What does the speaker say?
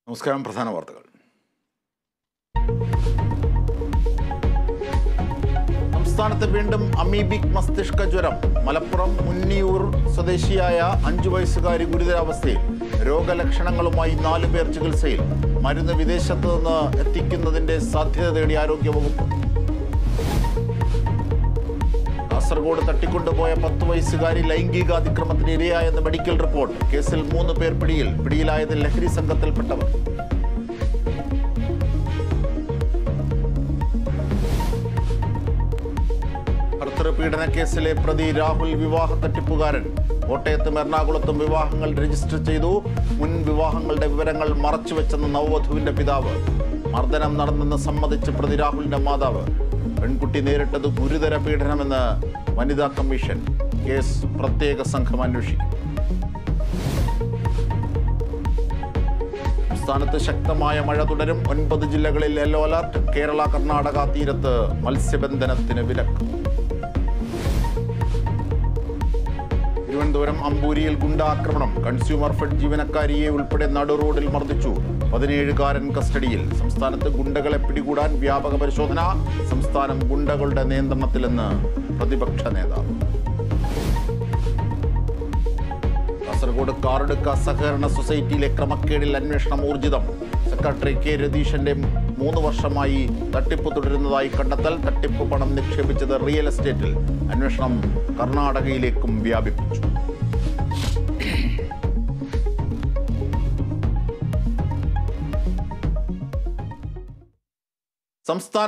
നമസ്കാരം. പ്രധാന വാർത്തകൾ. സംസ്ഥാനത്ത് വീണ്ടും അമീബിക് മസ്തിഷ്ക ജ്വരം. മലപ്പുറം മുന്നിയൂർ സ്വദേശിയായ 5 വയസ്സുകാരി ഗുരുതരാവസ്ഥയിൽ. രോഗലക്ഷണങ്ങളുമായി 4 പേർ ചികിത്സയിൽ. മരുന്ന് വിദേശത്ത് നിന്ന് എത്തിക്കുന്നതിന്റെ സാധ്യത തേടി ആരോഗ്യവകുപ്പ്. കാസർഗോഡ് തട്ടിക്കൊണ്ടുപോയ 10 വയസ്സുകാരി ലൈംഗികാതിക്രമത്തിന് ഇരയായെന്ന് മെഡിക്കൽ റിപ്പോർട്ട്. കേസിൽ 3 പേർ പിടിയിൽ. പിടിയിലായത് ലഹരി സംഘത്തിൽപ്പെട്ടവർ. ഭർത്തൃപീഡന കേസിലെ പ്രതി രാഹുൽ വിവാഹ തട്ടിപ്പുകാരൻ. കോട്ടയത്തും എറണാകുളത്തും വിവാഹങ്ങൾ രജിസ്റ്റർ ചെയ്തു. മുൻ വിവാഹങ്ങളുടെ വിവരങ്ങൾ മറച്ചുവെച്ചെന്ന് നവവധുവിന്റെ പിതാവ്. മർദ്ദനം നടന്നെന്ന് സമ്മതിച്ച പ്രതി രാഹുലിന്റെ മാതാവ്. പെൺകുട്ടി നേരിട്ടത് ഗുരുതര പീഡനമെന്ന് വനിതാ കമ്മീഷൻ. കേസ് പ്രത്യേക സംഘം അന്വേഷിക്കും. സംസ്ഥാനത്ത് ശക്തമായ മഴ തുടരും. 9 ജില്ലകളിൽ യെല്ലോ അലർട്ട്. കേരള കർണാടക തീരത്ത് മത്സ്യബന്ധനത്തിന് വിലക്ക്. തിരുവനന്തപുരം അമ്പൂരിയിൽ ഗുണ്ടാക്രമണം. കൺസ്യൂമർ ഫെഡ് ജീവനക്കാരിയെ ഉൾപ്പെടെ നടു റോഡിൽ മർദ്ദിച്ചു. 17കാരൻ കസ്റ്റഡിയിൽ. സംസ്ഥാനത്ത് ഗുണ്ടകളെ പിടികൂടാൻ വ്യാപക പരിശോധന. സംസ്ഥാനം ഗുണ്ടകളുടെ നിയന്ത്രണത്തിലെന്ന് പ്രതിപക്ഷ നേതാവ്. കാസർഗോഡ് കാറടുക്ക സഹകരണ സൊസൈറ്റിയിലെ ക്രമക്കേടിൽ അന്വേഷണം ഊർജിതം. സെക്രട്ടറി കെ രതീശന്റെ 3 വർഷമായി തട്ടിപ്പ് തുടരുന്നതായി കണ്ടെത്തൽ. തട്ടിപ്പ് പണം നിക്ഷേപിച്ചത് റിയൽ എസ്റ്റേറ്റിൽ. അന്വേഷണം കർണാടകയിലേക്കും വ്യാപിപ്പിച്ചു. സംസ്ഥാന